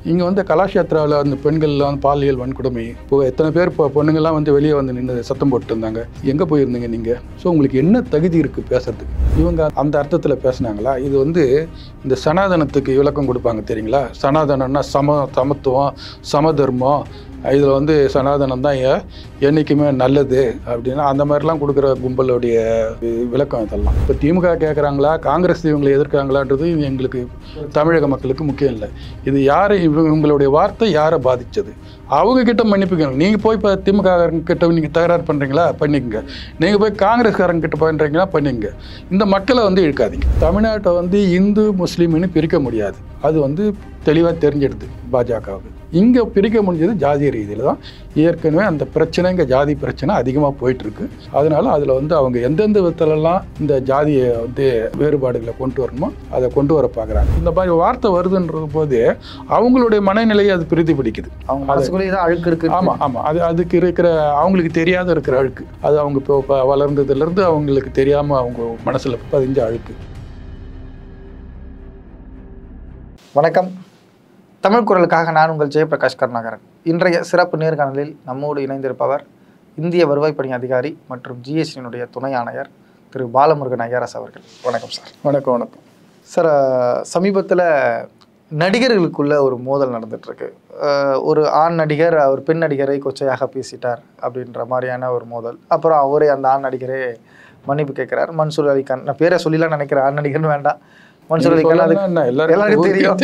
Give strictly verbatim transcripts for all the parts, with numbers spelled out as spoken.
இங்கே வந்து கலாஷேத்ராவில் அந்த பெண்கள்லாம் வந்து பாலியல் வன்கொடுமை இப்போ எத்தனை பேர் இப்போ பொண்ணுங்கள்லாம் வந்து வெளியே வந்து நின்று சத்தம் போட்டு இருந்தாங்க. எங்கே போயிருந்தீங்க நீங்கள்? ஸோ உங்களுக்கு என்ன தகுதி இருக்குது பேசுறதுக்கு? இவங்க அந்த அர்த்தத்தில் பேசுனாங்களா? இது வந்து இந்த சனாதனத்துக்கு விளக்கம் கொடுப்பாங்க தெரியுங்களா? சனாதனம்னா சம சமத்துவம் சமதர்மம், இதில் வந்து சனாதனம் தான் என்றைக்குமே நல்லது அப்படின்னா அந்த மாதிரிலாம் கொடுக்குற கும்பலுடைய விளக்கம் இதெல்லாம். இப்போ திமுக கேட்குறாங்களா காங்கிரஸ் இவங்களை எதிர்க்காங்களான்றது எங்களுக்கு தமிழக மக்களுக்கு முக்கியம் இல்லை. இது யாரை இவங்களுடைய வார்த்தை யாரை பாதித்தது அவங்க கிட்ட மன்னிப்புக்கணும். நீங்கள் போய் இப்போ திமுக கிட்ட நீங்கள் தகராறு பண்ணுறீங்களா பண்ணிக்கங்க, நீங்கள் போய் காங்கிரஸ்காரங்க கிட்ட பண்ணுறீங்களா பண்ணிங்க. இந்த மக்களை வந்து இழுக்காதீங்க. தமிழ்நாட்டை வந்து இந்து முஸ்லீம்னு பிரிக்க முடியாது, அது வந்து தெளிவாக தெரிஞ்சிடுது பாஜகவுக்கு. இங்கே பிரிக்க முடிஞ்சது ஜாதிய ரீதியில் தான். ஏற்கனவே அந்த பிரச்சனை இங்கே ஜாதி பிரச்சனை அதிகமாக போயிட்டுருக்கு. அதனால அதில் வந்து அவங்க எந்தெந்த விதத்துலலாம் இந்த ஜாதியை வந்து வேறுபாடுகளை கொண்டு வரணுமோ அதை கொண்டு வர பார்க்குறாங்க. இந்த மாதிரி வார்த்தை வருதுன்ற போது அவங்களுடைய மனநிலையை அது பிரதி பிடிக்குது. அவங்க அழுக்கு இருக்கு. ஆமாம் ஆமாம் அது அதுக்கு இருக்கிற அவங்களுக்கு தெரியாத இருக்கிற அழுக்கு அது அவங்க இப்போ வளர்ந்ததுலேருந்து அவங்களுக்கு தெரியாமல் அவங்க மனசில் பதிஞ்ச அழுக்கு. வணக்கம். தமிழ் குரலுக்காக நான் உங்கள் ஜெயபிரகாஷ் கருணாகரன். இன்றைய சிறப்பு நேர்காணலில் நம்மோடு இணைந்திருப்பவர் இந்திய வருவாய் பணி அதிகாரி மற்றும் ஜிஎஸ்டியினுடைய துணை ஆணையர் Thiru Balamurugan I R S அவர்கள். வணக்கம் சார். வணக்கம் வணக்கம் சார். சமீபத்தில் நடிகர்களுக்குள்ள ஒரு மோதல் நடந்துட்டுருக்கு. ஒரு ஆண் நடிகர் ஒரு பெண் நடிகரை கொச்சையாக பேசிட்டார் அப்படின்ற மாதிரியான ஒரு மோதல். அப்புறம் அவரே அந்த ஆண் நடிகரே மன்னிப்பு கேட்குறார். மன்சூர் அலிகான், நான் பேரை சொல்லிலாம் நினைக்கிறேன், ஆண் நடிகர்னு வேண்டாம், மன்சூர் அலிகான் எல்லாருக்கும் தெரியும்,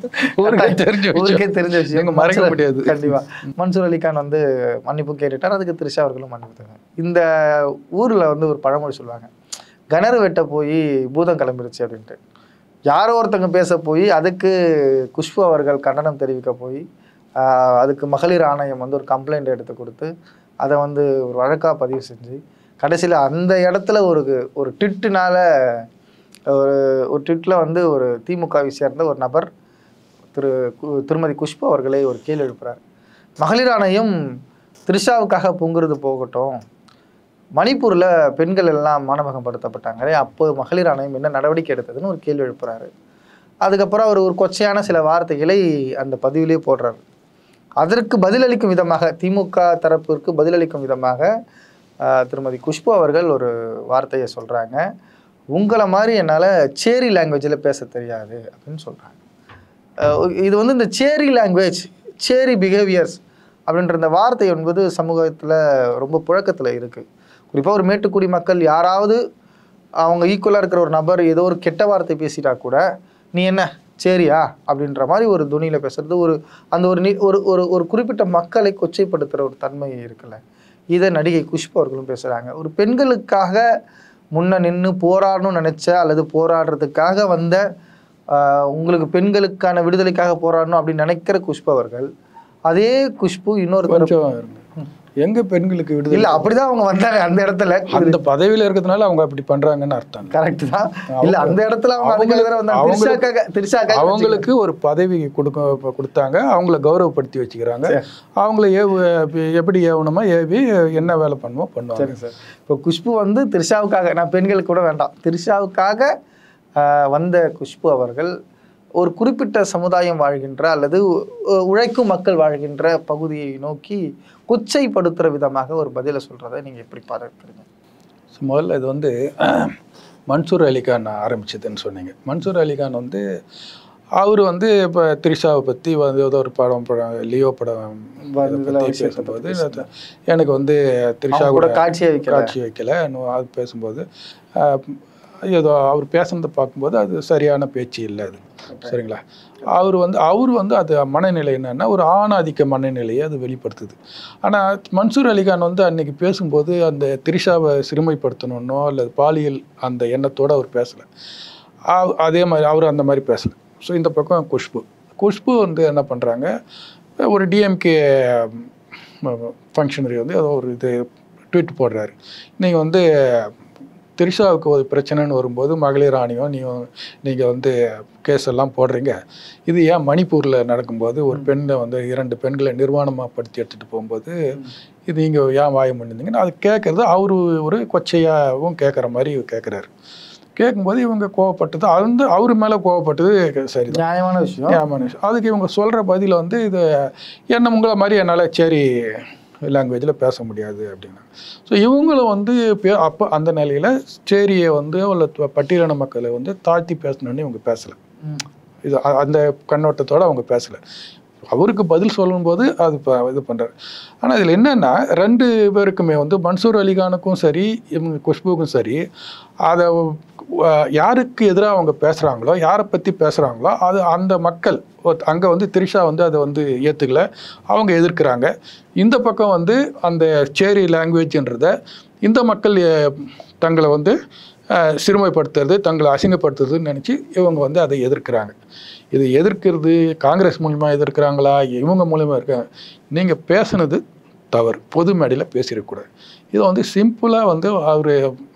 ஊருக்கே தெரிஞ்ச விஷயம், மறைக்க முடியாது. கண்டிப்பா மன்சூர் அலிகான் வந்து மன்னிப்பு கேட்டுட்டார். அதுக்கு திரிஷா அவர்களும் மன்னிப்பு. இந்த ஊர்ல வந்து ஒரு பழமொழி சொல்லுவாங்க, கிணறு வெட்ட போய் பூதம் கிளம்பிருச்சு அப்படின்ட்டு. யாரோ ஒருத்தங்க பேச போய் அதுக்கு குஷ்பு அவர்கள் கண்டனம் தெரிவிக்க போய் அதுக்கு மகளிர் ஆணையம் வந்து ஒரு கம்ப்ளைண்ட் எடுத்து கொடுத்து அதை வந்து ஒரு வழக்காக பதிவு செஞ்சு கடைசியில் அந்த இடத்துல ஒரு ஒரு ட்விட்டுனால ஒரு ஒரு ட்விட்டில் வந்து ஒரு திமுகவை சேர்ந்த ஒரு நபர் திரு திருமதி குஷ்பு அவர்களே ஒரு கேள்வி எழுப்புறார். மகளிர் ஆணையம் திரிஷாவுக்காக பொங்குறது போகட்டும், மணிப்பூரில் பெண்கள் எல்லாம் மானபகப்படுத்தப்பட்டாங்களே, அப்போ மகளிர் ஆணையம் என்ன நடவடிக்கை எடுத்ததுன்னு ஒரு கேள்வி எழுப்புறாரு. அதுக்கப்புறம் அவர் ஒரு கொச்சையான சில வார்த்தைகளை அந்த பதிவிலே போடுறாரு. அதற்கு பதிலளிக்கும் விதமாக, திமுக தரப்பிற்கு பதிலளிக்கும் விதமாக திருமதி குஷ்பு அவர்கள் ஒரு வார்த்தையை சொல்கிறாங்க, உங்களை மாதிரி என்னால் சேரி லாங்குவேஜில் பேச தெரியாது அப்படின்னு சொல்கிறாங்க. இது வந்து இந்த சேரி லாங்குவேஜ், சேரி பிஹேவியர்ஸ் அப்படின்ற இந்த வார்த்தை என்பது சமூகத்தில் ரொம்ப புழக்கத்தில் இருக்குது. குறிப்பாக ஒரு மேட்டுக்குடி மக்கள் யாராவது அவங்க ஈக்குவலாக இருக்கிற ஒரு நபர் ஏதோ ஒரு கெட்ட வார்த்தை பேசிட்டா கூட நீ என்ன சேரியா அப்படின்ற மாதிரி ஒரு துணியில் பேசுறது, ஒரு அந்த ஒரு ஒரு ஒரு ஒரு குறிப்பிட்ட மக்களை கொச்சைப்படுத்துகிற ஒரு தன்மை இருக்குல்ல, இதை நடிகை குஷ்பு அவர்களும் பேசுகிறாங்க. ஒரு பெண்களுக்காக முன்ன நின்று போராடணும்னு நினச்ச அல்லது போராடுறதுக்காக வந்த உங்களுக்கு பெண்களுக்கான விடுதலைக்காக போராடணும் அப்படின்னு நினைக்கிற குஷ்பு அவர்கள், அதே குஷ்பு இன்னொரு எங்க பெண்களுக்கு விடுதலை இல்லை அப்படிதான் அவங்க வந்தாங்க. அந்த இடத்துல அந்த பதவியில இருக்கிறதுனால அவங்க அப்படி பண்றாங்கன்னு அர்த்தம். கரெக்ட் தான். இல்ல அந்த இடத்துல அவங்க அவங்களுக்கு ஒரு பதவி கொடுக்க கொடுத்தாங்க, அவங்கள கௌரவப்படுத்தி வச்சுக்கிறாங்க. அவங்கள ஏவு எப்படி ஏவணுமா ஏவி என்ன வேலை பண்ணுமோ பண்ணுவாங்க. சரி சார். இப்போ குஷ்பு வந்து திரிஷாவுக்காக, நான் பெண்களுக்கு கூட வேண்டாம், திரிஷாவுக்காக வந்த குஷ்பு அவர்கள் ஒரு குறிப்பிட்ட சமுதாயம் வாழ்கின்ற அல்லது உழைக்கும் மக்கள் வாழ்கின்ற பகுதியை நோக்கி கொச்சைப்படுத்துகிற விதமாக ஒரு பதிலை சொல்கிறத நீங்கள் எப்படி பார்க்குறீங்க? முதல்ல இது வந்து மன்சூர் அலிகான் ஆரம்பிச்சதுன்னு சொன்னீங்க. மன்சூர் அலிகான் வந்து அவர் வந்து இப்போ திரிஷாவை பற்றி வந்து ஏதோ ஒரு படம் படம் லியோ படம் பேசும்போது எனக்கு வந்து திரிஷா கூட காட்சியை காட்சி வைக்கல அது பேசும்போது ஏதோ அவர் பேசுனதை பார்க்கும்போது அது சரியான பேச்சு இல்லை. அது சரிங்களா? அவர் வந்து அவர் வந்து அது மனநிலை என்னன்னா ஒரு ஆணாதிக்க மனநிலையை அது வெளிப்படுத்துது. ஆனால் மன்சூர் அலிகான் வந்து அன்னைக்கு பேசும்போது அந்த திரிஷாவை சிறுமைப்படுத்தணுன்னோ அல்லது பாலியல் அந்த எண்ணத்தோடு அவர் பேசலை. அதே மாதிரி அவர் அந்த மாதிரி பேசலை. ஸோ இந்த பக்கம் குஷ்பு குஷ்பு வந்து என்ன பண்ணுறாங்க, ஒரு டிஎம்கே ஃபங்க்ஷனரி வந்து ஏதோ ஒரு இது ட்வீட் போடுறாரு, நீங்கள் வந்து திரிஷாவுக்கு ஒரு பிரச்சனைன்னு வரும்போது மகளிர் ஆணையம் நீ நீங்கள் வந்து கேஸ் எல்லாம் போடுறீங்க, இது ஏன் மணிப்பூரில் நடக்கும்போது ஒரு பெண்ணை வந்து இரண்டு பெண்களை நிர்வாணமாக படுத்தி எடுத்துகிட்டு போகும்போது இது நீங்கள் ஏன் வாயம் பண்ணியிருந்தீங்கன்னு அது கேட்குறது அவர் ஒரு கொச்சையாகவும் கேட்குற மாதிரி கேட்குறாரு. கேட்கும்போது இவங்க கோவப்பட்டது அந்த அவர் மேலே கோவப்பட்டது சரி, நியாயமான விஷயம் நியாயமான விஷயம். அதுக்கு இவங்க சொல்கிற பதில வந்து இது என்ன உங்களை மாதிரி என்னால் சேரி லாங்குவேஜில் பேச முடியாது அப்படின்னா. ஸோ இவங்களும் வந்து பே அப்போ அந்த நிலையில் சேரியை வந்து உள்ள பட்டியலின மக்களை வந்து தாழ்த்தி பேசணுன்னு இவங்க பேசலை. இது அந்த கண்ணோட்டத்தோடு அவங்க பேசலை. அவருக்கு பதில் சொல்லும்போது அது இப்போ இது பண்ணுறாரு. ஆனால் இதில் என்னென்னா ரெண்டு பேருக்குமே வந்து மன்சூர் அலிகானுக்கும் சரி இவங்க குஷ்புக்கும் சரி அதை யாருக்கு எதிராக அவங்க பேசுகிறாங்களோ யாரை பற்றி பேசுகிறாங்களோ அது அந்த மக்கள் அங்கே வந்து திரிஷா வந்து அதை வந்து ஏற்றுக்கல, அவங்க எதிர்க்கிறாங்க. இந்த பக்கம் வந்து அந்த சேரி லாங்குவேஜ்ன்றதை இந்த மக்கள் தங்களை வந்து சிறுமைப்படுத்துறது தங்களை அசிங்கப்படுத்துறதுன்னு நினச்சி இவங்க வந்து அதை எதிர்க்கிறாங்க. இது எதிர்க்கிறது காங்கிரஸ் மூலிமா எதிர்க்கிறாங்களா இவங்க மூலிமா இருக்காங்க. நீங்கள் பேசுனது தவறு, பொது மேடையில் பேசிடக்கூடாது. இதை வந்து சிம்பிளாக வந்து அவர்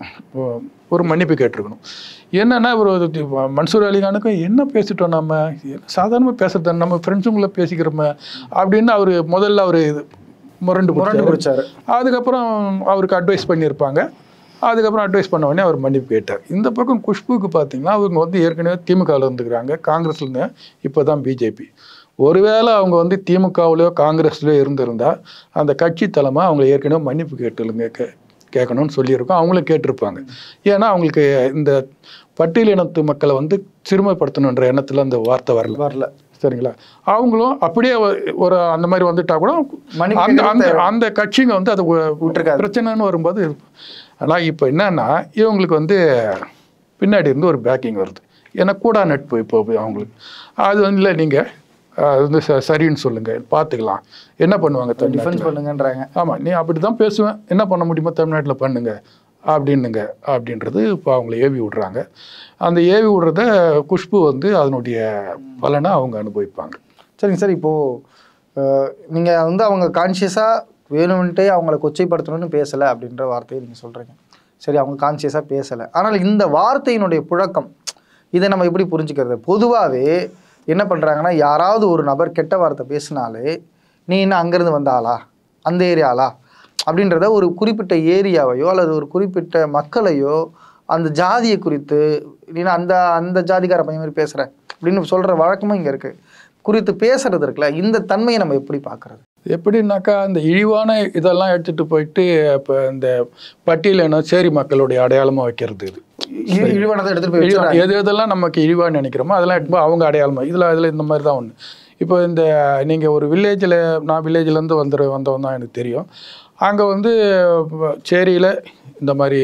ஒரு மன்னிப்பு கேட்டிருக்கணும். என்னென்னா ஒரு மன்சூர் அலிகானுக்கும் என்ன பேசிட்டோம், நம்ம சாதாரணமாக பேசுறது நம்ம ஃப்ரெண்ட்ஸுங்களை பேசிக்கிறோமே அப்படின்னு அவர் முதல்ல அவர் முரண்டு முரண்டு பிடிச்சார். அதுக்கப்புறம் அவருக்கு அட்வைஸ் பண்ணியிருப்பாங்க. அதுக்கப்புறம் அட்வைஸ் பண்ண உடனே அவர் மன்னிப்பு கேட்டார். இந்த பக்கம் குஷ்புக்கு பார்த்தீங்கன்னா அவங்க வந்து ஏற்கனவே திமுகவில் இருந்துக்கிறாங்க, காங்கிரஸ்லேருந்து இப்போ தான் பிஜேபி. ஒருவேளை அவங்க வந்து திமுகவிலையோ காங்கிரஸ்லையோ இருந்திருந்தால் அந்த கட்சி தலைமை அவங்க ஏற்கனவே மன்னிப்பு கேட்டுலுங்க கே கேட்கணும்னு சொல்லியிருக்கோம். அவங்களும் கேட்டிருப்பாங்க. ஏன்னா அவங்களுக்கு இந்த பட்டியலினத்து மக்களை வந்து சிறுமைப்படுத்தணுன்ற எண்ணத்தில் அந்த வார்த்தை வரல வரல சரிங்களா. அவங்களும் அப்படியே ஒரு அந்த மாதிரி வந்துட்டா கூட அந்த அந்த அந்த கட்சிங்க வந்து அது பிரச்சனைன்னு வரும்போது. ஆனால் இப்போ என்னன்னா இவங்களுக்கு வந்து பின்னாடி இருந்து ஒரு பேக்கிங் வருது. ஏன்னா கூடா நட்பு இப்போ அவங்களுக்கு அது வந்து இல்லை நீங்கள் அது வந்து ச சரின்னு சொல்லுங்கள் பார்த்துக்கலாம் என்ன பண்ணுவாங்க தமிழ்நாட்டில் பண்ணுங்கன்றாங்க. ஆமாம் நீ அப்படி தான் பேசுவேன், என்ன பண்ண முடியுமோ தமிழ்நாட்டில் பண்ணுங்க அப்படின்னுங்க அப்படின்றது இப்போ அவங்கள ஏவி விடுறாங்க. அந்த ஏவி விடுறத குஷ்பு வந்து அதனுடைய பலனை அவங்க அனுபவிப்பாங்க. சரிங்க சார், இப்போது நீங்கள் வந்து அவங்க கான்ஷியஸாக வேணும்ன்ட்டே அவங்கள கொச்சைப்படுத்தணும்னு பேசலை அப்படின்ற வார்த்தையை நீங்கள் சொல்கிறீங்க. சரி, அவங்க கான்ஷியஸாக பேசலை. ஆனால் இந்த வார்த்தையினுடைய புழக்கம் இதை நம்ம எப்படி புரிஞ்சுக்கிறது? பொதுவாகவே என்ன பண்ணுறாங்கன்னா யாராவது ஒரு நபர் கெட்ட வார்த்தை பேசினாலே நீ என்ன அங்கேருந்து வந்தாளா அந்த ஏரியாலா அப்படின்றத ஒரு குறிப்பிட்ட ஏரியாவையோ அல்லது ஒரு குறிப்பிட்ட மக்களையோ அந்த ஜாதியை குறித்து நீ அந்த அந்த ஜாதிக்கார பையன் மாதிரி பேசுகிற அப்படின்னு சொல்கிற வழக்கமும் இங்கே இருக்குது. குறித்து பேசுறது இருக்குல்ல, இந்த தன்மையை நம்ம எப்படி பார்க்குறது? எப்படின்னாக்கா அந்த இழிவான இதெல்லாம் எடுத்துகிட்டு போயிட்டு இப்போ இந்த பட்டியலின சேரி மக்களுடைய அடையாளமாக வைக்கிறது. இது இழிவானதை எடுத்துகிட்டு போய் எது எதெல்லாம் நமக்கு இழிவான்னு நினைக்கிறோமோ அதெல்லாம் எடுத்து அவங்க அடையாளமாக இதில் அதில் இந்த மாதிரி தான் ஒன்று. இப்போ இந்த நீங்கள் ஒரு வில்லேஜில் நான் வில்லேஜ்லேருந்து வந்துடு வந்தவன் தான் எனக்கு தெரியும். அங்கே வந்து சேரியில் இந்த மாதிரி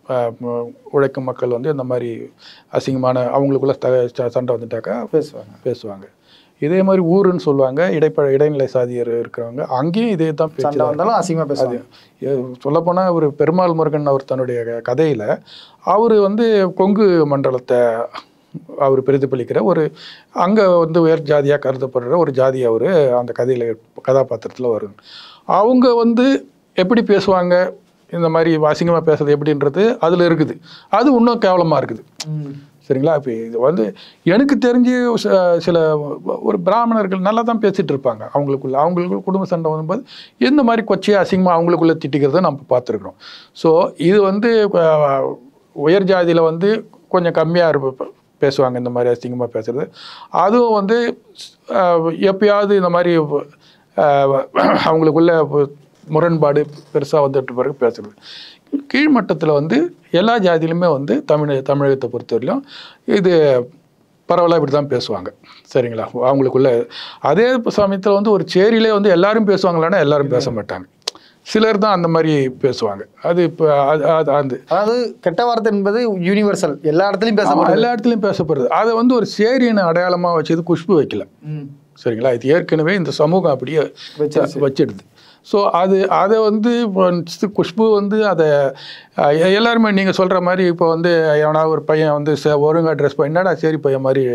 உழைக்கும் மக்கள் வந்து இந்த மாதிரி அசிங்கமான அவங்களுக்குள்ள த சண்டை வந்துட்டாக்கா பேசுவாங்க பேசுவாங்க இதே மாதிரி ஊருன்னு சொல்லுவாங்க. இடைப்ப இடைநிலை சாதியர் இருக்கிறவங்க அங்கேயும் இதே தான் சண்டை வந்தாலும் அசிங்கமாக பேசுவாங்க. சொல்லப்போனால் ஒரு பெருமாள் முருகன் அவர் தன்னுடைய கதையில் அவர் வந்து கொங்கு மண்டலத்தை அவர் பிரதிபலிக்கிற ஒரு அங்கே வந்து உயர் ஜாதியாக கருதப்படுற ஒரு ஜாதி அவர் அந்த கதையில் கதாபாத்திரத்தில் வரும். அவங்க வந்து எப்படி பேசுவாங்க இந்த மாதிரி அசிங்கமாக பேசுறது எப்படின்றது அதில் இருக்குது. அது இன்னும் கேவலமாக இருக்குது சரிங்களா. இப்போ இது வந்து எனக்கு தெரிஞ்சு சில ஒரு பிராமணர்கள் நல்லா தான் பேசிகிட்டு இருப்பாங்க. அவங்களுக்குள்ள அவங்களுக்கு குடும்ப சண்டை வரும்போது இந்த மாதிரி கொச்சையாக அசிங்கமாக அவங்களுக்குள்ளே திட்டிக்கிறத நம்ம பார்த்துருக்குறோம். ஸோ இது வந்து உயர் ஜாதியில் வந்து கொஞ்சம் கம்மியாக இருப்ப பேசுவாங்க இந்த மாதிரி அசிங்கமாக பேசுகிறது. அதுவும் வந்து எப்பயாவது இந்த மாதிரி அவங்களுக்குள்ள முரண்பாடு பெருசாக வந்துட்டு பிறகு பேசுகிறது. கீழ்மட்டத்தில் வந்து எல்லா ஜாதியிலுமே வந்து தமிழ் தமிழகத்தை பொறுத்தவரையிலும் இது பரவலாக இப்படி தான் பேசுவாங்க சரிங்களா அவங்களுக்குள்ள. அதே சமயத்தில் வந்து ஒரு சேரியிலே வந்து எல்லாரும் பேசுவாங்களான்னா எல்லாரும் பேச மாட்டாங்க, சிலர் தான் அந்த மாதிரி பேசுவாங்க. அது இப்போ அது அது அதாவது கெட்ட வார்த்தை என்பது யூனிவர்சல், எல்லா இடத்துலையும் பேச எல்லா இடத்துலையும் பேசப்படுறது. அதை வந்து ஒரு சேரியின அடையாளமாக வச்சது குஷ்பு வைக்கல சரிங்களா. இது ஏற்கனவே இந்த சமூகம் அப்படியே வச்சிடுது. ஸோ அது அதை வந்து குஷ்பு வந்து அதை எல்லாருமே நீங்கள் சொல்கிற மாதிரி இப்போ வந்து எவனா ஒரு பையன் வந்து ஒழுங்காக ட்ரெஸ் பண்ண என்னடா சரி பையன் மாதிரி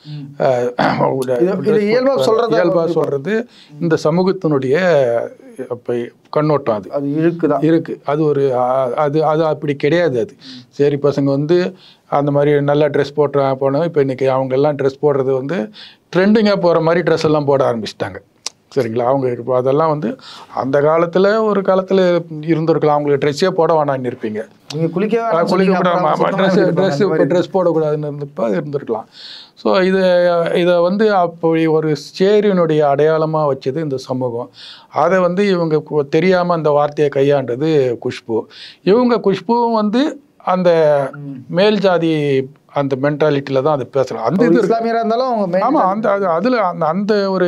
இயல்பாக சொல்கிறது இயல்பாக சொல்கிறது இந்த சமூகத்தினுடைய கண்ணோட்டம். அது அது இருக்குதான் இருக்குது. அது ஒரு அது அது அப்படி கிடையாது. அது சரி பசங்க வந்து அந்த மாதிரி நல்லா ட்ரெஸ் போட்டு போனோம். இப்போ இன்றைக்கி அவங்க எல்லாம் ட்ரெஸ் போடுறது வந்து ட்ரெண்டிங்காக போகிற மாதிரி ட்ரெஸ் எல்லாம் போட ஆரம்பிச்சிட்டாங்க சரிங்களா. அவங்க இப்போ அதெல்லாம் வந்து அந்த காலத்தில் ஒரு காலத்தில் இருந்திருக்கலாம். அவங்களுக்கு ட்ரெஸ்ஸே போட வேணான்னு இருப்பீங்க, நீங்கள் குளிக்க குளிக்க ட்ரெஸ் ட்ரெஸ் இப்போ ட்ரெஸ் போடக்கூடாதுன்னு இருந்தப்போ இருந்திருக்கலாம். ஸோ இதை இதை வந்து அப்படி ஒரு சேரியினுடைய அடையாளமாக வச்சது இந்த சமூகம். அதை வந்து இவங்க தெரியாமல் அந்த வார்த்தையை கையாண்டது குஷ்பு. இவங்க குஷ்புவும் வந்து அந்த மேல் ஜாதி அந்த மென்டாலிட்டியில் தான் அது பேசுகிறாங்க. அந்த இது இஸ்லாமியராக இருந்தாலும் ஆமாம், அந்த அது அதில் அந்த அந்த ஒரு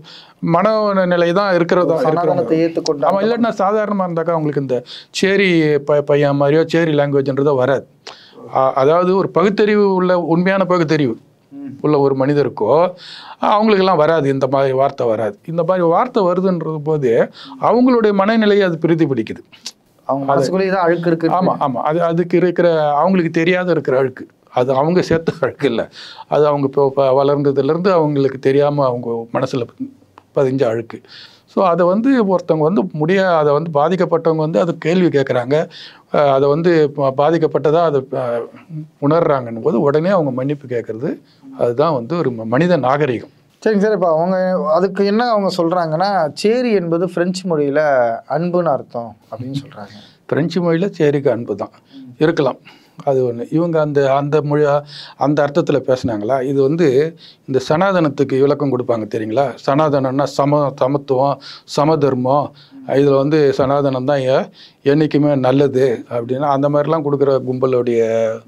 மனநிலை தான் இருக்கிறதா சனாதனத்தை ஏற்றுக்கொண்டு. ஆமாம், இல்லைன்னா சாதாரணமாக இருந்தாக்கா அவங்களுக்கு இந்த சேரி ப பையன் மாதிரியோ சேரி லாங்குவேஜ்ன்றதோ வராது. அதாவது ஒரு பகுத்தறிவு உள்ள உண்மையான பகுத்தறிவு உள்ள ஒரு மனிதருக்கோ அவங்களுக்கெல்லாம் வராது, இந்த மாதிரி வார்த்தை வராது. இந்த மாதிரி வார்த்தை வருதுன்றது போது அவங்களுடைய மனநிலையை அது பிரதிபலிக்குது. அவங்க மனசுக்குள்ளேயே தான் அழுக்கு இருக்கு. ஆமாம் ஆமாம், அது அதுக்கு இருக்கிற அவங்களுக்கு தெரியாத இருக்கிற அழுக்கு, அது அவங்க சேர்த்த அழுக்கு இல்லை, அது அவங்க இப்போ வளர்ந்ததுலேருந்து அவங்களுக்கு தெரியாமல் அவங்க மனசில் பதிஞ்ச அழுக்கு. ஸோ அதை வந்து ஒருத்தவங்க வந்து முடிய அதை வந்து பாதிக்கப்பட்டவங்க வந்து அது கேள்வி கேட்குறாங்க, அதை வந்து பாதிக்கப்பட்டதாக அதை உணர்றாங்கன்னும் போது உடனே அவங்க மன்னிப்பு கேட்குறது, அதுதான் வந்து ஒரு மனித நாகரிகம். சரிங்க சார். இப்போ அவங்க அதுக்கு என்ன அவங்க சொல்கிறாங்கன்னா, சேரி என்பது ஃப்ரெஞ்சு மொழியில் அன்புன்னு அர்த்தம் அப்படின்னு சொல்கிறாங்க. ஃப்ரெஞ்சு மொழியில் சேரிக்கு அன்பு தான் இருக்கலாம், அது ஒன்று. இவங்க அந்த அந்த மொழி அந்த அர்த்தத்தில் பேசுனாங்களா. இது வந்து இந்த சனாதனத்துக்கு விளக்கம் கொடுப்பாங்க தெரியுங்களா. சனாதனம்னா சம சமத்துவம் சமதர்மம், இதில் வந்து சனாதனம் தான் என்றைக்குமே நல்லது அப்படின்னா அந்த மாதிரிலாம் கொடுக்குற கும்பலுடைய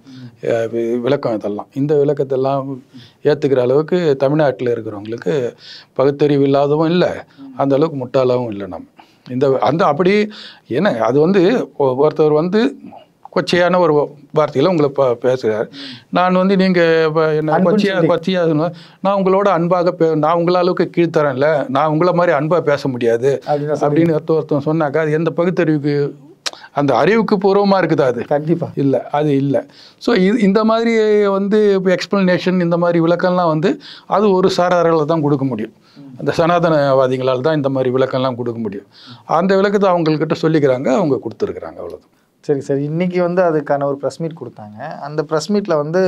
விளக்கம் இதெல்லாம். இந்த விளக்கத்தெல்லாம் ஏற்றுக்கிற அளவுக்கு தமிழ்நாட்டில் இருக்கிறவங்களுக்கு பகுத்தறிவு இல்லாதவும் இல்லை, அந்த அளவுக்கு முட்டாளாகவும் இல்லை நம்ம. இந்த அந்த அப்படி ஏன்னா அது வந்து ஒருத்தர் வந்து கொச்சையான ஒரு வார்த்தையில் உங்களை ப பேசுகிறார். நான் வந்து நீங்கள் என்ன கொச்சையாக கொச்சையாக நான் உங்களோட அன்பாக பே நான் உங்கள அளவுக்கு கீழ்த்தரேன்ல, நான் உங்களை மாதிரி அன்பாக பேச முடியாது அப்படின்னு ஒருத்த ஒருத்தன் சொன்னாக்கா அது எந்த பகுத்தறிவுக்கு, அந்த அறிவுக்கு பூர்வமாக இருக்குது அது? கண்டிப்பாக இல்லை, அது இல்லை. ஸோ இது இந்த மாதிரி வந்து இப்போ எக்ஸ்பிளனேஷன் இந்த மாதிரி விளக்கம்லாம் வந்து அது ஒரு சாராரால் தான் கொடுக்க முடியும். அந்த சனாதனவாதிகளால் தான் இந்த மாதிரி விளக்கம்லாம் கொடுக்க முடியும். அந்த விளக்கத்தை அவங்கக்கிட்ட சொல்லிக்கிறாங்க, அவங்க கொடுத்துருக்குறாங்க, அவ்வளோதான். சரி சரி. இன்றைக்கி வந்து அதுக்கான ஒரு ப்ரெஸ் மீட் கொடுத்தாங்க. அந்த ப்ரெஸ் மீட்டில் வந்து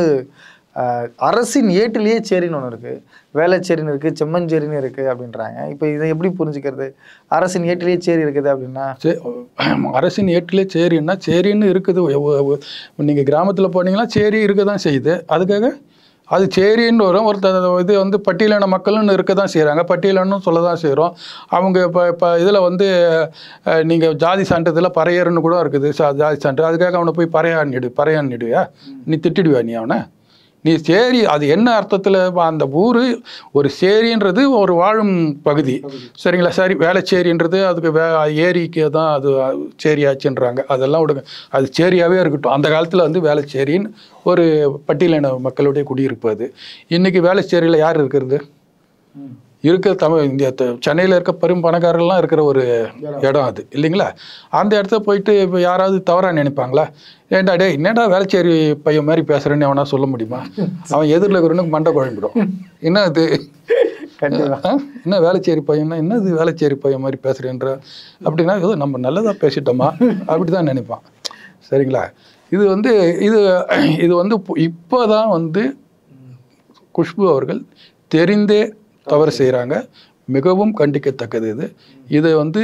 அரசின் ஏட்டிலேயே சேரின்னு ஒன்று இருக்குது, வேலைச்சேரின்னு இருக்குது, செம்மஞ்சேரின்னு இருக்குது அப்படின்றாங்க. இப்போ இதை எப்படி புரிஞ்சுக்கிறது? அரசின் ஏட்டிலேயே சேரி இருக்குது அப்படின்னா சே அரசின் ஏட்டிலே சேரின்னா சேரின்னு இருக்குது. நீங்கள் கிராமத்தில் போனீங்கன்னா சேரி இருக்க தான் செய்யுது, அதுக்காக அது சேரின்னு வரும். ஒருத்தர் இது வந்து பட்டியலின மக்கள்னு இருக்க தான் செய்கிறாங்க, பட்டியலினும் சொல்ல தான் செய்கிறோம். அவங்க இப்போ இப்போ இதில் வந்து நீங்கள் ஜாதி சான்றிதழில் பறையர்னு கூட இருக்குது, ஜாதி சான்று. அதுக்காக அவனை போய் பறையான்னிடு பறையான்னிடுவியா? நீ திட்டிடுவியா நீ அவனை? நீ சேரி அது என்ன அர்த்தத்தில் அந்த ஊர் ஒரு சேரின்றது ஒரு வாழும் பகுதி, சரிங்களா. சரி, வேலைச்சேரின்றது அதுக்கு வே ஏரிக்கு தான் அது சேரியாச்சுன்றாங்க, அதெல்லாம் விடுங்க, அது சேரியாகவே இருக்கட்டும். அந்த காலத்தில் வந்து வேலைச்சேரின்னு ஒரு பட்டியலின மக்களுடைய குடியிருப்பு அது. இன்றைக்கி வேலைச்சேரியில் யார் இருக்கிறது? இருக்கிற தமிழ் இந்தியா சென்னையில் இருக்க பெரும் பணக்காரர்கள்லாம் இருக்கிற ஒரு இடம் அது இல்லைங்களா. அந்த இடத்த போயிட்டு இப்போ யாராவது தவறாக நினைப்பாங்களா? ஏன்டா டே என்னடா வேலைச்சேரி பையன் மாதிரி பேசுகிறேன்னு அவனா சொல்ல முடியுமா? அவன் எதிரில் இருக்கிறவனுக்கு மண்டை குழம்பிடும். என்ன அது என்ன வேலைச்சேரி பையன்னா என்னது வேலைச்சேரி பையன் மாதிரி பேசுகிறேன்ற அப்படின்னா ஏதோ நம்ம நல்லதாக பேசிட்டோமா அப்படி தான் நினைப்பான், சரிங்களா. இது வந்து இது இது வந்து இப்போ தான் வந்து குஷ்பு அவர்கள் தெரிந்தே தவறு செய்கிறாங்க, மிகவும் கண்டிக்கத்தக்கது. இது இதை வந்து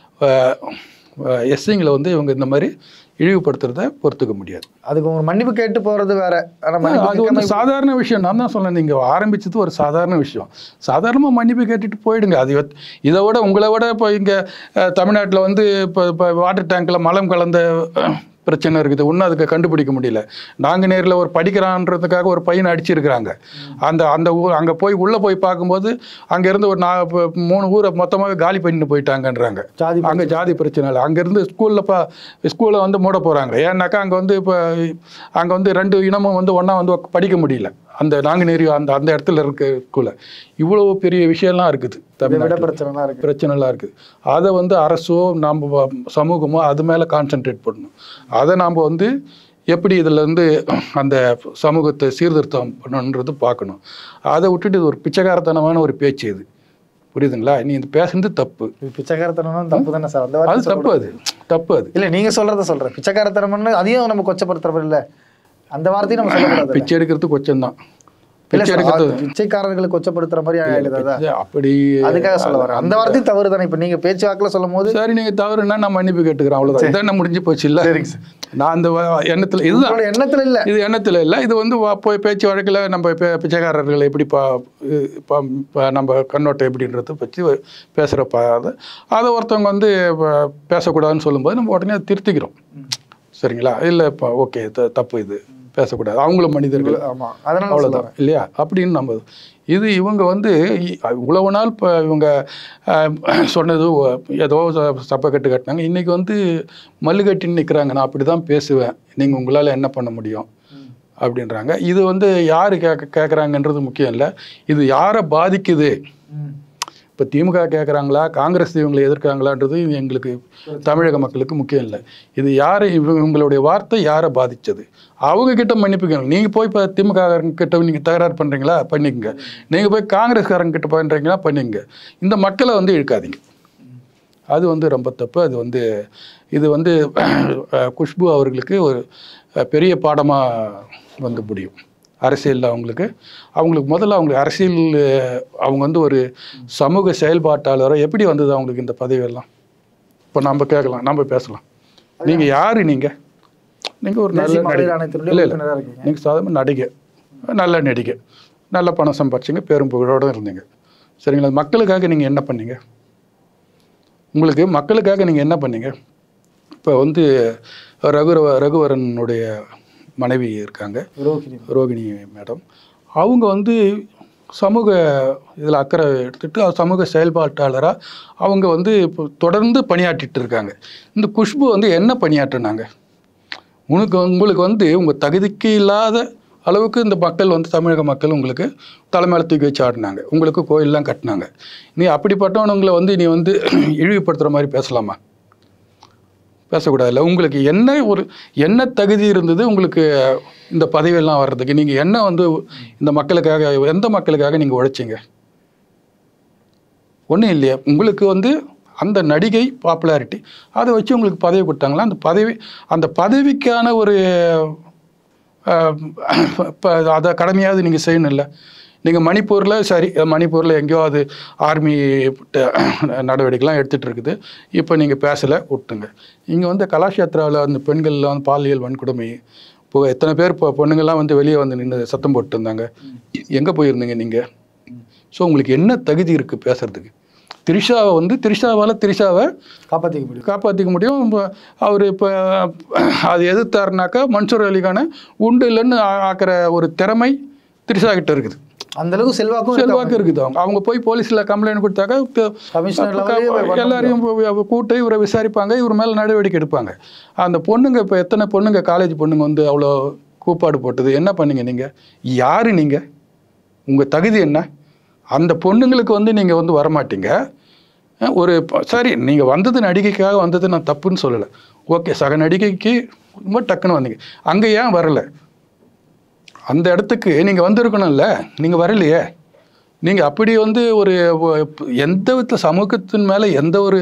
எஸ்சிங்களை வந்து இவங்க இந்த மாதிரி இழிவுபடுத்துறத பொறுத்துக்க முடியாது. அதுக்கு ஒரு மன்னிப்பு கேட்டு போகிறது வேற, அது வந்து சாதாரண விஷயம். நான் தான் சொன்னேன், நீங்கள் ஆரம்பிச்சது ஒரு சாதாரண விஷயம், சாதாரணமாக மன்னிப்பு கேட்டுட்டு போயிடுங்க. அது இதை விட உங்களை விட இப்போ இங்கே தமிழ்நாட்டில் வந்து இப்போ இப்போ வாட்டர் டேங்கில் மலம் கலந்த பிரச்சனை இருக்குது, இன்னும் அதுக்கு கண்டுபிடிக்க முடியல. நாங்கள் நேரில் ஒரு படிக்கிறான்றதுக்காக ஒரு பையனை அடிச்சிருக்கிறாங்க. அந்த அந்த ஊர் அங்கே போய் உள்ளே போய் பார்க்கும்போது அங்கேருந்து ஒரு நான் மூணு ஊரை மொத்தமாக காலி பண்ணிட்டு போயிட்டாங்கன்றாங்க. அங்கே ஜாதி பிரச்சனை இல்லை. அங்கேருந்து ஸ்கூலில் இப்போ ஸ்கூலை வந்து மூட போகிறாங்க. ஏன்னாக்கா அங்கே வந்து இப்போ அங்கே வந்து ரெண்டு இனமும் வந்து ஒன்றா வந்து படிக்க முடியல அந்த நாங்குநேரி அந்த அந்த இடத்துல இருக்க ஸ்கூலில். இவ்வளோ பெரிய விஷயம்லாம் இருக்குது, தமிழ்நாடு பிரச்சனைலாம் இருக்குது பிரச்சனைலாம் இருக்குது. அதை வந்து அரசோ நம்ம சமூகமோ அது மேலே கான்சென்ட்ரேட் பண்ணணும். அதை நாம் வந்து எப்படி இதில் இருந்து அந்த சமூகத்தை சீர்திருத்தம் பண்ணணுன்றது பார்க்கணும். அதை விட்டுட்டு இது ஒரு பிச்சைக்காரத்தனமான ஒரு பேச்சு, இது புரியுதுங்களா. நீ இது பேசுறது தப்பு. பிச்சைக்காரத்தனம் தப்பு தானே சார்? அந்த அது தப்பு, அது தப்பு. அது இல்லை, நீங்கள் சொல்கிறத சொல்கிறேன். பிச்சைக்காரத்தனம்னு அதையும் நம்ம கொச்சப்படுத்துறது இல்லை, அந்த வார்த்தையும் நம்ம சொல்லக்கூடாது. பிச்சை எடுக்கிறது கொச்சம்தான், பிச்சைக்காரர்களை கொச்சப்படுத்துற மாதிரி ஆயிடுதா? அப்படி அதுக்காக சொல்ல வரேன். அந்த வார்த்தை தவறு தானே. இப்போ நீங்க பேச்சு வாக்கில் சொல்லும் போது சரி நீங்க தவறுன்னா நான் மன்னிப்பு கேட்டுக்கிறேன், அவ்வளவுதான். இதான் முடிஞ்சு போச்சு இல்ல. நான் அந்த எண்ணத்துல இதுதான் எண்ணத்துல இல்ல, இது எண்ணத்துல இல்ல. இது வந்து போய் பேச்சு வழக்கில் நம்ம பிச்சைக்காரர்கள் எப்படி நம்ம கண்ணோட்டம் எப்படின்றத பற்றி பேசுறப்ப அதை ஒருத்தவங்க வந்து பேசக்கூடாதுன்னு சொல்லும்போது நம்ம உடனே திருத்திக்கிறோம். சரிங்களா? இல்லை இப்போ ஓகே தப்பு, இது பேசக்கூடாது, அவங்களும் மனிதர்கள், ஆமாம், அதனால அவ்வளோதான் இல்லையா அப்படின்னு நம்ம இது இவங்க வந்து இவ்வளவு நாள் இப்போ இவங்க சொன்னது ஏதோ சப்பை கட்டு கட்டினாங்க, இன்றைக்கி வந்து மல்லு கட்டின்னு நிற்கிறாங்க. நான் அப்படி தான் பேசுவேன், நீங்கள் உங்களால் என்ன பண்ண முடியும் அப்படின்றாங்க. இது வந்து யார் கேட்க கேட்குறாங்கன்றது முக்கியம் இல்லை, இது யாரை பாதிக்குது. இப்போ திமுக கேட்குறாங்களா, காங்கிரஸ் இவங்களை எதிர்க்கிறாங்களான்றது எங்களுக்கு தமிழக மக்களுக்கு முக்கியம் இல்லை. இது யாரை இவங்களுடைய வார்த்தை யாரை பாதித்தது, அவங்க கிட்ட மன்னிப்புக்கணும். நீங்கள் போய் இப்போ திமுக கிட்ட நீங்கள் தகராறு பண்ணுறீங்களா பண்ணிக்கங்க, நீங்கள் போய் காங்கிரஸ்காரங்க கிட்ட பண்ணுறீங்களா பண்ணிக்கங்க. இந்த மக்களை வந்து இழுக்காதீங்க, அது வந்து ரொம்ப தப்பு. அது வந்து இது வந்து குஷ்பு அவர்களுக்கு ஒரு பெரிய பாடமாக வந்து முடியும் அரசியலில். அவங்களுக்கு அவங்களுக்கு முதல்ல அவங்களுக்கு அரசியல் அவங்க வந்து ஒரு சமூக செயல்பாட்டாளராக எப்படி வந்தது அவங்களுக்கு இந்த பதவியெல்லாம்? இப்போ நம்ம கேட்கலாம், நம்ம பேசலாம். நீங்கள் யார்? நீங்கள் நீங்கள் ஒரு நல்ல நடிகை இல்லை இல்லை நீங்கள் சாதாரண நடிகை, நல்ல நடிகை, நல்ல பணம் சம்பாதிச்சிங்க, பெரும் புகழோடு இருந்தீங்க. சரிங்களா? மக்களுக்காக நீங்கள் என்ன பண்ணீங்க? உங்களுக்கு மக்களுக்காக நீங்கள் என்ன பண்ணீங்க? இப்போ வந்து ரகு ரகுவரனுடைய மனைவி இருக்காங்க, ரோகிணி ரோகிணி மேடம். அவங்க வந்து சமூக இதில் அக்கறை எடுத்துகிட்டு சமூக செயல்பாட்டாளராக அவங்க வந்து இப்போ தொடர்ந்து பணியாற்றிட்டு இருக்காங்க. இந்த குஷ்பு வந்து என்ன பணியாற்றினாங்க? உனக்கு உங்களுக்கு வந்து உங்கள் தகுதிக்கு இல்லாத அளவுக்கு இந்த மக்கள் வந்து தமிழக மக்கள் உங்களுக்கு தலைமையில தூக்கி வச்சு ஆடினாங்க, உங்களுக்கு கோயிலெலாம் கட்டினாங்க. நீ அப்படிப்பட்டவனுங்களை வந்து நீ வந்து இழிவுபடுத்துகிற மாதிரி பேசலாமா? பேசக்கூடாதுல்ல. உங்களுக்கு என்ன ஒரு என்ன தகுதி இருந்தது உங்களுக்கு இந்த பதவியெல்லாம் வர்றதுக்கு? நீங்கள் என்ன வந்து இந்த மக்களுக்காக எந்த மக்களுக்காக நீங்கள் உழைச்சிங்க? ஒன்றும் இல்லையா. உங்களுக்கு வந்து அந்த நடிகை பாப்புலாரிட்டி அதை வச்சு உங்களுக்கு பதவி கொடுத்தாங்களா? அந்த பதவி அந்த பதவிக்கான ஒரு இப்போ அதை கடமையாவது நீங்கள் செய்யணும் இல்லை. நீங்கள் மணிப்பூரில் சரி, மணிப்பூரில் எங்கேயோ அது ஆர்மி நடவடிக்கைலாம் எடுத்துகிட்டு இருக்குது, இப்போ நீங்கள் பேசலை விட்டுங்க. இங்கே வந்து கலாஷேத்ராவில் அந்த பெண்கள்லாம் வந்து பாலியல் வன்கொடுமை இப்போ எத்தனை பேர் இப்போ பொண்ணுங்கள்லாம் வந்து வெளியே வந்து நின்று சத்தம் போட்டு இருந்தாங்க, எங்கே போயிருந்தீங்க நீங்கள்? ஸோ உங்களுக்கு என்ன தகுதி இருக்குது பேசுகிறதுக்கு? திரிஷாவை வந்து திரிஷாவால் திரிஷாவை காப்பாற்றிக்க முடியும் காப்பாற்றிக்க முடியும் அவர் இப்போ அது எதிர்த்தாருனாக்கா மன்சூர் அலிகானை உண்டு இல்லைன்னு ஆக்கிற ஒரு திறமை திரிஷா கிட்ட இருக்குது. அந்த அளவுக்கு செல்வாக்கும் செல்வாக்கு இருக்குது. அவங்க அவங்க போய் போலீஸில் கம்ப்ளைண்ட் கொடுத்தாக்க எல்லாரையும் கூட்டு இவரை விசாரிப்பாங்க, இவர் மேலே நடவடிக்கை எடுப்பாங்க. அந்த பொண்ணுங்க இப்போ எத்தனை பொண்ணுங்க காலேஜ் பொண்ணுங்க வந்து அவ்வளோ கூப்பாடு போட்டது, என்ன பண்ணீங்க நீங்கள்? யார் நீங்கள்? உங்கள் தகுதி என்ன? அந்த பொண்ணுங்களுக்கு வந்து நீங்கள் வந்து வரமாட்டீங்க. ஒரு சரி நீங்கள் வந்தது நடிகைக்காக வந்தது நான் தப்புன்னு சொல்லலை, ஓகே, சக நடிகைக்கு ரொம்ப டக்குன்னு வந்தீங்க, அங்கே ஏன் வரலை? அந்த இடத்துக்கு நீங்கள் வந்திருக்கணும்ல, நீங்கள் வரலையே. நீங்கள் அப்படி வந்து ஒரு எந்த வித சமூகத்தின் மேலே எந்த ஒரு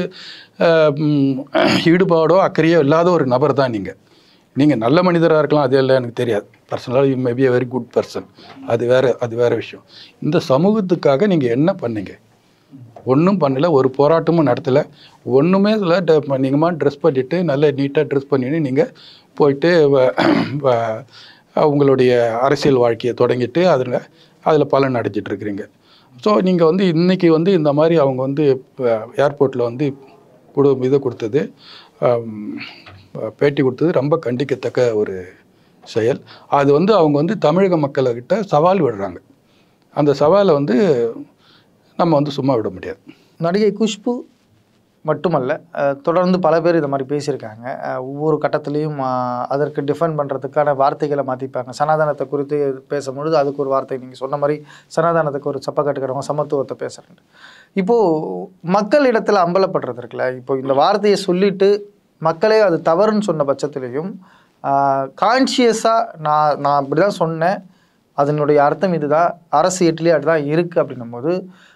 ஈடுபாடோ அக்கறையோ இல்லாத ஒரு நபர் தான் நீங்கள். நீங்கள் நல்ல மனிதராக இருக்கலாம், அது எல்லாம் எனக்கு தெரியாது. பர்சனலாக you may be a very good person, அது வேறு அது வேறு விஷயம். இந்த சமூகத்துக்காக நீங்கள் என்ன பண்ணீங்க? ஒன்றும் பண்ணலை, ஒரு போராட்டமும் நடத்தலை, ஒன்றுமே இல்லை. நீங்கள்மா ட்ரெஸ் பண்ணிவிட்டு நல்ல நீட்டாக ட்ரெஸ் பண்ணிட்டு நீங்கள் போயிட்டு உங்களுடைய அரசியல் வாழ்க்கையை தொடங்கிட்டு அதில் அதில் பலன் அடைஞ்சிட்ருக்கிறீங்க. ஸோ நீங்கள் வந்து இன்றைக்கி வந்து இந்த மாதிரி அவங்க வந்து ஏர்போர்ட்டில் வந்து கொடு இதை கொடுத்தது, பேட்டி கொடுத்தது ரொம்ப கண்டிக்கத்தக்க ஒரு செயல். அது வந்து அவங்க வந்து தமிழக மக்கள்கிட்ட சவால் விடுறாங்க. அந்த சவாலை வந்து நம்ம வந்து சும்மா விட முடியாது. நடிகை குஷ்பு மட்டுமல்ல, தொடர்ந்து பல பேர் இந்த மாதிரி பேசியிருக்காங்க. ஒவ்வொரு கட்டத்துலேயும் அதற்கு டிஃபெண்ட் பண்ணுறதுக்கான வார்த்தைகளை மாற்றிப்பாங்க. சனாதனத்தை குறித்து பேசும்பொழுது அதுக்கு ஒரு வார்த்தை, நீங்கள் சொன்ன மாதிரி சனாதனத்துக்கு ஒரு சப்பை கட்டுக்கிறவங்க சமத்துவத்தை பேசுகிறேன். இப்போது மக்களிடத்தில் அம்பலப்படுறது இருக்குல்ல, இப்போ இந்த வார்த்தையை சொல்லிவிட்டு மக்களே அது தவறுன்னு சொன்ன பட்சத்துலேயும் கான்ஷியஸாக நான் நான் அப்படி தான் சொன்னேன், அதனுடைய அர்த்தம் இதுதான், அரசு எட்டிலே அதுதான் இருக்குது அப்படின்னும் போது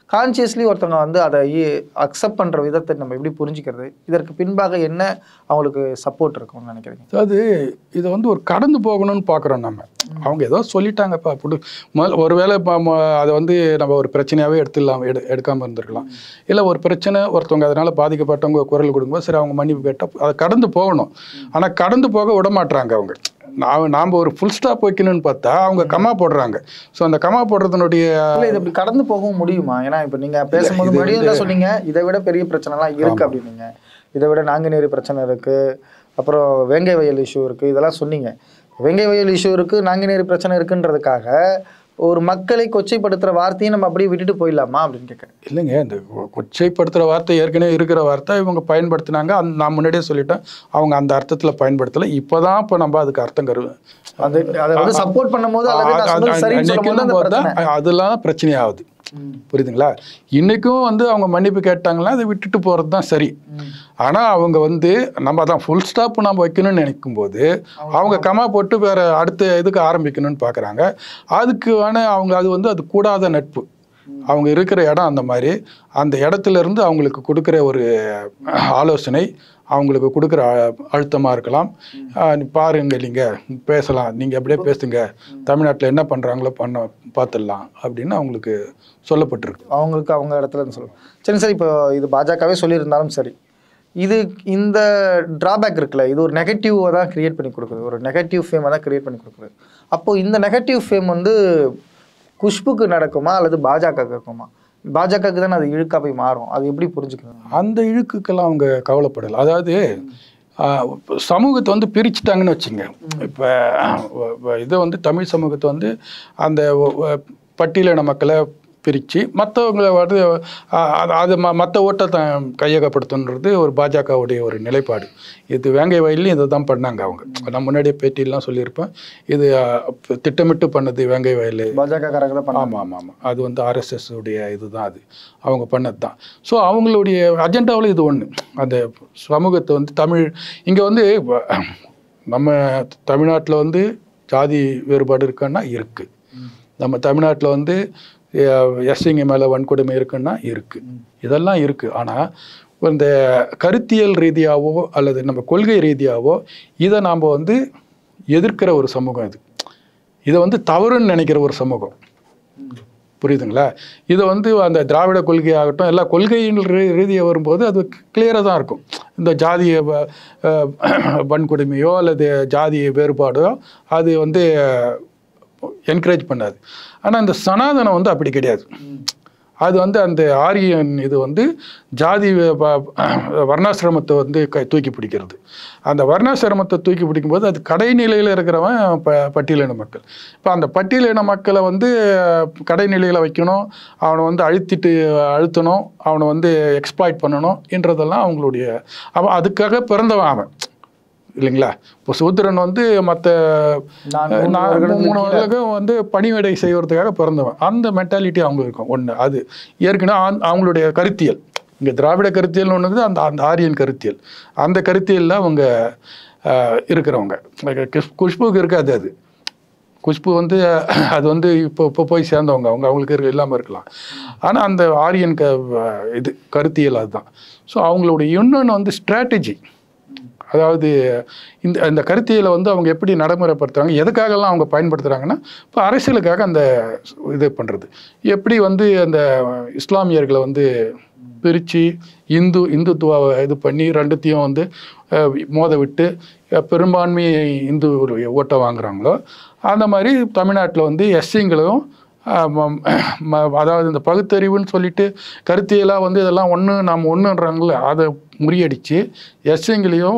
கான்சியஸ்லி ஒருத்தவங்க வந்து அதை அக்செப்ட் பண்ணுற விதத்தை நம்ம எப்படி புரிஞ்சுக்கிறது? இதற்கு பின்பாக என்ன அவங்களுக்கு சப்போர்ட் இருக்கும்னு நினைக்கிறீங்க? அதாவது இதை வந்து ஒரு கடந்து போகணும்னு பார்க்குறோம் நம்ம. அவங்க ஏதோ சொல்லிட்டாங்கப்பா அப்படி முதல் ஒருவேளை இப்போ அதை வந்து நம்ம ஒரு பிரச்சனையாகவே எடுத்துடலாம், எடு எடுக்காமல் இருந்திருக்கலாம். இல்லை ஒரு பிரச்சனை ஒருத்தவங்க அதனால் பாதிக்கப்பட்டவங்க குரல் கொடுக்கும்போது சரி அவங்க மன்னிப்பு கேட்டால் அதை கடந்து போகணும். ஆனால் கடந்து போக விட மாட்டுறாங்க அவங்க. நான் நாம் ஒரு ஃபுல் ஸ்டாப் வைக்கணும்னு பார்த்தா அவங்க கமா போடுறாங்க. ஸோ அந்த கமா போடுறதுனுடைய இது இப்படி கடந்து போகவும் முடியுமா? ஏன்னா இப்போ நீங்கள் பேசும்போது முன்னாடியே தான் சொன்னீங்க இதை விட பெரிய பிரச்சனைலாம் இருக்குது அப்படின்னீங்க. இதை விட நாங்குநேரி பிரச்சனை இருக்குது, அப்புறம் வேங்கை வயல் இஷ்யூ இருக்குது, இதெல்லாம் சொன்னீங்க. வேங்கை வயல் இஷ்யூ இருக்குது, நாங்குநேரி பிரச்சனை இருக்குன்றதுக்காக ஒரு மக்களை கொச்சைப்படுத்துகிற வார்த்தையும் நம்ம அப்படியே விட்டுட்டு போயிடலாமா அப்படின்னு கேட்குறேன். இல்லைங்க, இந்த கொச்சைப்படுத்துகிற வார்த்தை ஏற்கனவே இருக்கிற வார்த்தை இவங்க பயன்படுத்தினாங்க. அந்த நான் முன்னாடியே சொல்லிட்டேன் அவங்க அந்த அர்த்தத்தில் பயன்படுத்தலை. இப்போ தான் இப்போ நம்ம அதுக்கு அர்த்தம் கருவேன் அது அதை வந்து சப்போர்ட் பண்ணும்போது அதெல்லாம் பிரச்சனையாகுது. புரியுதுங்களா? இன்னைக்கும் வந்து அவங்க மன்னிப்பு கேட்டாங்களா அதை விட்டுட்டு போகிறது தான் சரி. ஆனால் அவங்க வந்து நம்ம தான் ஃபுல் ஸ்டாப் நம்ம வைக்கணும்னு நினைக்கும் போது அவங்க கமா போட்டு வேற அடுத்த இதுக்கு ஆரம்பிக்கணும்னு பார்க்குறாங்க. அதுக்கு வேணால் அவங்க அது வந்து அது கூடாத நட்பு. அவங்க இருக்கிற இடம் அந்த மாதிரி, அந்த இடத்துல இருந்து அவங்களுக்கு கொடுக்குற ஒரு ஆலோசனை, அவங்களுக்கு கொடுக்குற அழுத்தமாக இருக்கலாம். பாருங்க, நீங்கள் பேசலாம், நீங்கள் அப்படியே பேசுங்க, தமிழ்நாட்டில் என்ன பண்ணுறாங்களோ பண்ண பார்த்துடலாம் அப்படின்னு அவங்களுக்கு சொல்லப்பட்டிருக்கு. அவங்களுக்கு அவங்க இடத்துல சொல்லலாம். சரி சார், இப்போ இது பாஜகவே சொல்லியிருந்தாலும் சரி, இது இந்த ட்ராபேக் இருக்குல்ல, இது ஒரு நெகட்டிவாக தான் கிரியேட் பண்ணி கொடுக்குது, ஒரு நெகட்டிவ் ஃபேமை தான் கிரியேட் பண்ணி கொடுக்குது. அப்போது இந்த நெகட்டிவ் ஃபேம் வந்து குஷ்புக்கு நடக்குமா அல்லது பாஜகவுக்கு இருக்குமா? பாஜகவுக்கு தானே அது இழுக்கா போய் மாறும். அது எப்படி புரிஞ்சுக்கணும்? அந்த இழுக்குக்கெல்லாம் அவங்க கவலைப்படலை. அதாவது சமூகத்தை வந்து பிரிச்சுட்டாங்கன்னு வச்சுங்க. இப்போ இதை வந்து தமிழ் சமூகத்தை வந்து அந்த பட்டியலின மக்களை பிரித்து மற்றவங்களை வந்து அது ம மற்ற ஓட்டை த கையகப்படுத்தணுன்றது ஒரு பாஜகவுடைய ஒரு நிலைப்பாடு. இது வேங்கை வயல்லையும் இதை தான் பண்ணாங்க அவங்க. நான் முன்னாடியே பேட்டியெல்லாம் சொல்லியிருப்பேன். இது திட்டமிட்டு பண்ணது வேங்கை வயல் பாஜக. ஆமாம் ஆமாம் ஆமாம் அது வந்து ஆர்எஸ்எஸ் உடைய இது தான், அது அவங்க பண்ணது தான். ஸோ அவங்களுடைய அஜெண்டாவில் இது ஒன்று. அந்த சமூகத்தை வந்து தமிழ் இங்கே வந்து நம்ம தமிழ்நாட்டில் வந்து ஜாதி வேறுபாடு இருக்குன்னா இருக்குது. நம்ம தமிழ்நாட்டில் வந்து எஸ்சிங்க மேலே வன்கொடுமை இருக்குன்னா இருக்குது. இதெல்லாம் இருக்குது. ஆனால் இந்த கருத்தியல் ரீதியாகவோ அல்லது நம்ம கொள்கை ரீதியாகவோ இதை நாம் வந்து எதிர்க்கிற ஒரு சமூகம் இது. இதை வந்து தவறுன்னு நினைக்கிற ஒரு சமூகம். புரியுதுங்களா? இதை வந்து அந்த திராவிட கொள்கையாகட்டும் எல்லா கொள்கையின் ரீதியாக வரும்போது அது கிளியராக தான் இருக்கும். இந்த ஜாதிய வன்கொடுமையோ அல்லது ஜாதிய வேறுபாடோ அது வந்து என்கரேஜ் பண்ணாது. ஆனால் இந்த சனாதனம் வந்து அப்படி கிடையாது. அது வந்து அந்த ஆரியன் இது வந்து ஜாதி வர்ணாசிரமத்தை வந்து க தூக்கி பிடிக்கிறது. அந்த வர்ணாசிரமத்தை தூக்கி பிடிக்கும்போது அது கடைநிலையில் இருக்கிறவன் ப பட்டியலின மக்கள். இப்போ அந்த பட்டியலின மக்களை வந்து கடைநிலையில் வைக்கணும், அவனை வந்து அழுத்திட்டு அழுத்தணும், அவனை வந்து எக்ஸ்ப்ளாய்ட் பண்ணணும் என்றதெல்லாம் அவங்களுடைய அவன் அதுக்காக பிறந்தவன் அவன் இல்லைங்களா? இப்போ சூத்திரன் வந்து மற்ற மூணு உலகம் வந்து பணிவிடை செய்வதற்காக பிறந்தவன். அந்த மென்டாலிட்டி அவங்க இருக்கும். ஒன்று அது ஏற்கனவே அவங்களுடைய கருத்தியல். இங்கே திராவிட கருத்தியல்னு ஒன்று, அந்த அந்த ஆரியன் கருத்தியல், அந்த கருத்தியலில் அவங்க இருக்கிறவங்க. குஷ்புக்கு இருக்காது. அது குஷ்பு வந்து அது வந்து இப்போ இப்போ போய் சேர்ந்தவங்க, அவங்க அவங்களுக்கு இருக்க இல்லாமல் இருக்கலாம். ஆனால் அந்த ஆரியன் க இது கருத்தியல் அதுதான். ஸோ அவங்களுடைய இன்னொன்று வந்து ஸ்ட்ராட்டஜி. அதாவது இந்த இந்த கருத்தியலை வந்து அவங்க எப்படி நடைமுறைப்படுத்துகிறாங்க, எதுக்காகலாம் அவங்க பயன்படுத்துகிறாங்கன்னா இப்போ அரசியலுக்காக அந்த இது பண்ணுறது. எப்படி வந்து அந்த இஸ்லாமியர்களை வந்து பிரித்து இந்து இந்துத்துவ இது பண்ணி ரெண்டுத்தையும் வந்து மோத விட்டு பெரும்பான்மை இந்து ஓட்டை வாங்குகிறாங்களோ அந்த மாதிரி தமிழ்நாட்டில் வந்து எஸ்சிங்களும் அதாவது இந்த பகுத்தறிவுன்னு சொல்லிட்டு கருத்தியெல்லாம் வந்து இதெல்லாம் ஒன்று நாம் ஒன்றுன்றாங்களே அதை முறியடித்து எஸ்சிங்களையும்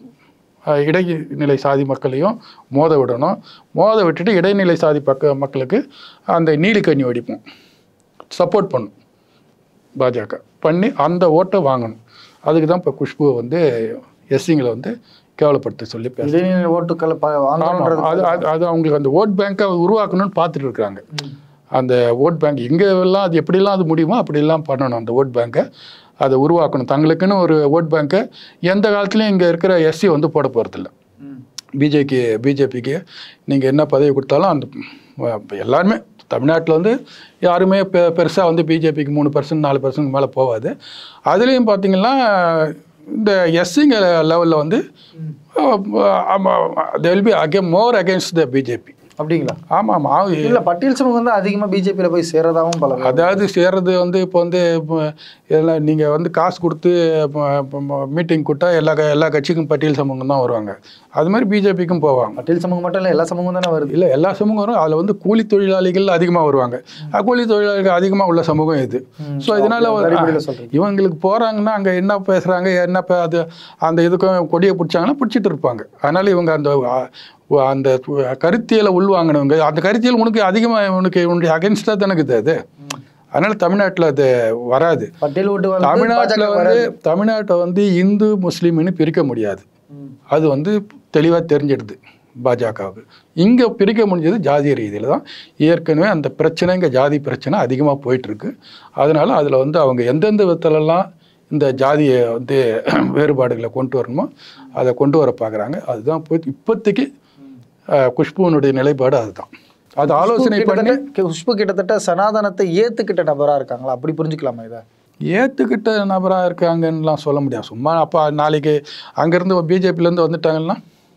இடைநிலை சாதி மக்களையும் மோத விடணும். மோத விட்டுட்டு இடைநிலை சாதி பக்க மக்களுக்கு அந்த நீலிக்கண்ணி வெடிப்போம் சப்போர்ட் பண்ணும் பாஜக பண்ணி அந்த ஓட்டை வாங்கணும். அதுக்கு தான் இப்போ குஷ்பு வந்து எஸ்சிங்களை வந்து கேவலப்படுத்த சொல்லி பேசுகிறேன். ஓட்டுக்களை அது அது அவங்களுக்கு அந்த ஓட் பேங்கை உருவாக்கணும்னு பார்த்துட்டு இருக்காங்க. அந்த ஓட் பேங்க் எங்கெல்லாம் அது எப்படிலாம் அது முடியுமோ அப்படிலாம் பண்ணணும். அந்த ஓட் பேங்கை அதை உருவாக்கணும். தங்களுக்குன்னு ஒரு ஓட் பேங்கை எந்த காலத்துலையும் இங்கே இருக்கிற எஸ்சி வந்து போட போகிறதில்ல. பிஜேபி பிஜேபிக்கு நீங்கள் என்ன பதவி கொடுத்தாலும் அந்த எல்லாருமே தமிழ்நாட்டில் வந்து யாருமே பெ பெருசாக வந்து பிஜேபிக்கு மூணு பர்சன்ட் நாலு பர்சன்ட் மேலே போகாது. அதுலேயும் பார்த்தீங்கன்னா இந்த எஸ்சிங்க லெவலில் வந்து தே வில் பி அகே மோர் அகேன்ஸ்ட் த பிஜேபி. அப்படிங்களா? ஆமாம் ஆமாம். இல்லை, பட்டியல் சமூகம் வந்து அதிகமாக பிஜேபியில் போய் சேர்றதாகவும் பல. அதாவது சேர்றது வந்து இப்போ வந்து எல்லாம் நீங்கள் வந்து காசு கொடுத்து மீட்டிங் கூட்டா எல்லா எல்லா கட்சிக்கும் பட்டியல் சமூகம் தான் வருவாங்க. அது மாதிரி பிஜேபிக்கும் போவாங்க. பட்டியல் சமூகம் மட்டும் இல்லை, எல்லா சமூகம் தானே வருது. இல்லை, எல்லா சமூகம் வரும். அதில் வந்து கூலி தொழிலாளிகள் அதிகமாக வருவாங்க. கூலி தொழிலாளிகள் அதிகமாக உள்ள சமூகம் இது. ஸோ இதனால் இவங்களுக்கு போகிறாங்கன்னா அங்கே என்ன பேசுகிறாங்க, என்ன அது அந்த இதுக்கும் கொடியை பிடிச்சாங்கன்னா பிடிச்சிட்டு இருப்பாங்க. அதனால் இவங்க அந்த அந்த கருத்தியலை உள்வாங்கினவங்க, அந்த கருத்தியல் உனக்கு அதிகமாக உனக்கு உன்னுடைய அகென்ஸ்டாக தானே இருக்குது அது. அதனால் தமிழ்நாட்டில் அது வராது. தமிழ்நாட்டில் வந்து தமிழ்நாட்டை வந்து இந்து முஸ்லீம்னு பிரிக்க முடியாது. அது வந்து தெளிவாக தெரிஞ்சிடுது பாஜகவுக்கு. இங்கே பிரிக்க முடிஞ்சது ஜாதிய ரீதியில் தான். ஏற்கனவே அந்த பிரச்சனை இங்கே ஜாதி பிரச்சனை அதிகமாக போயிட்டுருக்கு. அதனால் அதில் வந்து அவங்க எந்தெந்த விதத்துலலாம் இந்த ஜாதியை வந்து வேறுபாடுகளை கொண்டு வரணுமோ அதை கொண்டு வர பார்க்குறாங்க. அதுதான் போய் இப்போதைக்கு குஷ்புவனுடைய நிலைப்பாடு அதுதான். அது ஆலோசனை பண்ணி குஷ்பு கிட்டத்தட்ட சனாதனத்தை ஏற்றுக்கிட்ட நபராக இருக்காங்களா, அப்படி புரிஞ்சுக்கலாமா? இதை ஏற்றுக்கிட்ட நபராக இருக்காங்கன்னுலாம் சொல்ல முடியாது. சும்மா அப்போ நாளைக்கு அங்கேருந்து பிஜேபியிலேருந்து வந்துட்டாங்கன்னா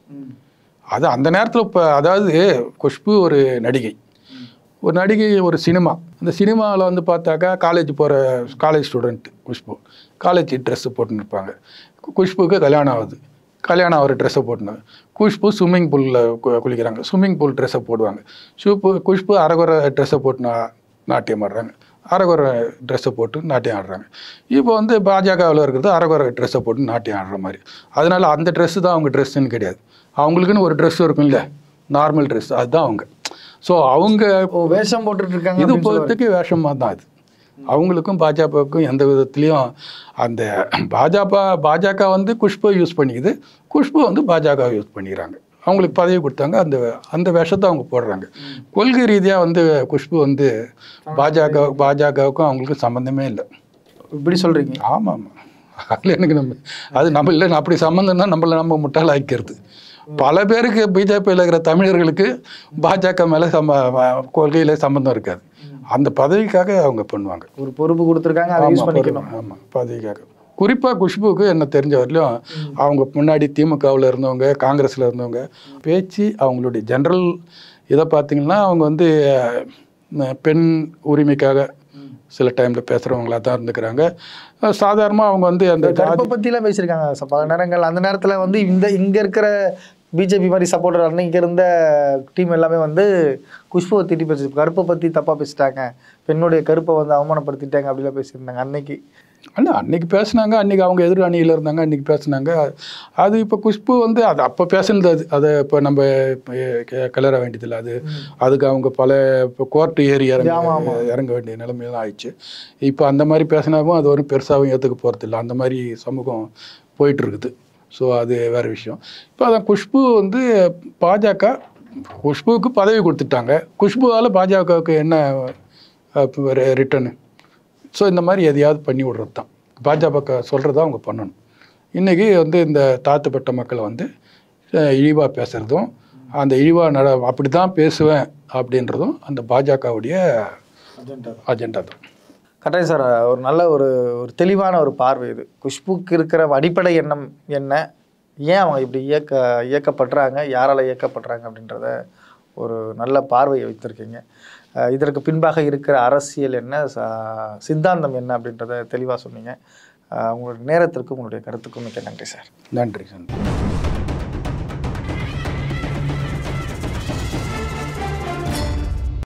அது அந்த நேரத்தில் இப்போ அதாவது குஷ்பு ஒரு நடிகை, ஒரு நடிகை ஒரு சினிமா. இந்த சினிமாவில் வந்து பார்த்தாக்கா காலேஜ் போகிற college student Khushbu college dress போட்டுன்னு இருப்பாங்க. குஷ்புக்கு கல்யாணம் ஆகுது, கல்யாணம் ஆகிற ட்ரெஸ்ஸை போட்டுனாங்க. குஷ்பு ஸ்விம்மிங் பூலில் குளிக்கிறாங்க, ஸ்விம்மிங் பூல் ட்ரெஸ்ஸை போடுவாங்க. ஷூப்பு குஷ்பு அரகுறை ட்ரெஸ்ஸை போட்டு நா நாட்டியம் ஆடுறாங்க, அரகுறை ட்ரெஸ்ஸை போட்டு நாட்டியம் ஆடுறாங்க. இப்போ வந்து பாஜகவில் இருக்கிறது அரகுறை ட்ரெஸ்ஸை போட்டு நாட்டியம் ஆடுற மாதிரி. அதனால் அந்த ட்ரெஸ்ஸு தான் அவங்க ட்ரெஸ்ஸுன்னு கிடையாது. அவங்களுக்குன்னு ஒரு ட்ரெஸ் இருக்கும் இல்லை, நார்மல் ட்ரெஸ், அதுதான் அவங்க. ஸோ அவங்க வேஷம் போட்டுட்டு இருக்காங்க. இது பொறுத்துக்கு வேஷமாக தான் அது. அவங்களுக்கும் பாஜகவுக்கும் எந்த விதத்துலேயும் அந்த பாஜக பாஜக வந்து குஷ்பு யூஸ் பண்ணிக்குது, குஷ்பு வந்து பாஜக யூஸ் பண்ணிக்கிறாங்க. அவங்களுக்கு பதவி கொடுத்தாங்க, அந்த அந்த வேஷத்தை அவங்க போடுறாங்க. கொள்கை ரீதியாக வந்து குஷ்பு வந்து பாஜக பாஜகவுக்கும் அவங்களுக்கும் சம்மந்தமே இல்லை. இப்படி சொல்கிறீங்க? ஆமாம் ஆமாம். அதில் எனக்கு நம்ம அது நம்ம இல்லை, அப்படி சம்மந்தம்னா நம்மளை நம்ம முட்டால் ஆக்கிக்கிறது. பல பேருக்கு பிஜேபியில் இருக்கிற தமிழர்களுக்கு பாஜக மேலே சம்ம கொள்கையில் சம்மந்தம் இருக்காது. அந்த பதவிக்காக அவங்க பண்ணுவாங்க. ஒரு பொறுப்பு கொடுத்துருக்காங்க, அதை யூஸ் பண்ணிக்கணும். ஆமாம், பதவிக்காக. குறிப்பாக குஷ்புக்கு என்ன தெரிஞ்ச வரலையும் அவங்க முன்னாடி திமுகவில் இருந்தவங்க, காங்கிரஸில் இருந்தவங்க பேச்சு, அவங்களுடைய ஜென்ரல் இதை பார்த்திங்கன்னா அவங்க வந்து பெண் உரிமைக்காக சில டைமில் பேசுகிறவங்களா தான் இருந்துக்கிறாங்க. சாதாரணமாக அவங்க வந்து அந்த கருப்பை பற்றிலாம் பேசியிருக்காங்க பல நேரங்கள். அந்த நேரத்தில் வந்து இந்த இங்கே இருக்கிற பிஜேபி மாதிரி சப்போர்ட்டர் இங்கே இருந்த டீம் எல்லாமே வந்து குஷ்புவை திட்டி பேசி கருப்பை பற்றி தப்பாக பேசிட்டாங்க, பெண்ணுடைய கருப்பை வந்து அவமானப்படுத்திட்டாங்க அப்படிலாம் பேசியிருந்தாங்க அன்னைக்கு. ஆனால் அன்றைக்கி பேசுனாங்க, அன்றைக்கி அவங்க எதிர் அணியில் இருந்தாங்க, அன்றைக்கி பேசுனாங்க. அது இப்போ குஷ்பு வந்து அது அப்போ பேசுனது அது அதை இப்போ நம்ம கிளற வேண்டியதில்லை. அது அதுக்கு அவங்க பல இப்போ கோர்ட்டு ஏறி இறங்க இறங்க வேண்டிய நிலைமையெல்லாம் ஆயிடுச்சு. இப்போ அந்த மாதிரி பேசினாவும் அது ஒரு பெருசாகவும் ஏற்றுக்க போகிறதில்ல. அந்த மாதிரி சமூகம் போயிட்டுருக்குது. ஸோ அது வேறு விஷயம். இப்போ அதான் குஷ்பு வந்து பாஜக குஷ்புவுக்கு பதவி கொடுத்துட்டாங்க, குஷ்புவால் பாஜகவுக்கு என்ன ரிட்டர்னு? ஸோ இந்த மாதிரி எதையாவது பண்ணி விடுறது தான் பாஜக சொல்கிறதா அவங்க பண்ணணும். இன்றைக்கி வந்து இந்த தாழ்த்தப்பட்ட மக்களை வந்து இழிவாக பேசுகிறதும், அந்த இழிவாக நட அப்படி தான் பேசுவேன் அப்படின்றதும் அந்த பாஜகவுடைய அஜெண்டா தான். கட்டாயம் சார், ஒரு நல்ல ஒரு ஒரு தெளிவான ஒரு பார்வை இது. குஷ்புக்கு இருக்கிற அடிப்படை எண்ணம் என்ன, ஏன் அவங்க இப்படி இயக்க இயக்கப்படுறாங்க, யாரால் இயக்கப்படுறாங்க அப்படின்றத ஒரு நல்ல பார்வையை வைத்திருக்கீங்க. இதற்கு பின்பாக இருக்கிற அரசியல் என்ன, சித்தாந்தம் என்ன அப்படின்றத தெளிவாக சொன்னீங்க. உங்களுடைய நேரத்திற்கும் உங்களுடைய கருத்துக்கும் மிக்க நன்றி சார். நன்றி சார்.